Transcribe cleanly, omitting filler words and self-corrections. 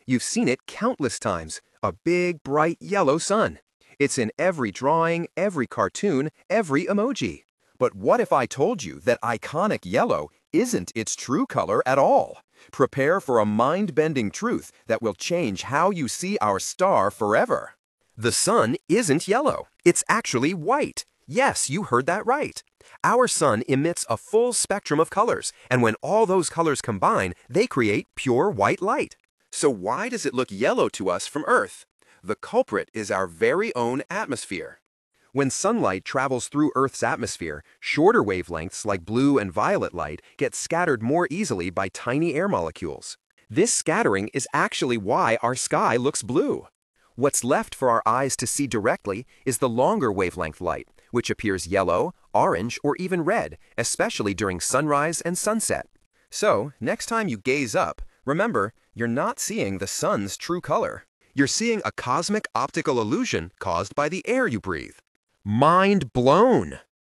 You've seen it countless times, a big, bright yellow sun. It's in every drawing, every cartoon, every emoji. But what if I told you that iconic yellow isn't its true color at all? Prepare for a mind-bending truth that will change how you see our star forever. The sun isn't yellow. It's actually white. Yes, you heard that right. Our sun emits a full spectrum of colors, and when all those colors combine, they create pure white light. So why does it look yellow to us from Earth? The culprit is our very own atmosphere. When sunlight travels through Earth's atmosphere, shorter wavelengths like blue and violet light get scattered more easily by tiny air molecules. This scattering is actually why our sky looks blue. What's left for our eyes to see directly is the longer wavelength light, which appears yellow, orange, or even red, especially during sunrise and sunset. So, next time you gaze up, remember, you're not seeing the sun's true color. You're seeing a cosmic optical illusion caused by the air you breathe. Mind blown!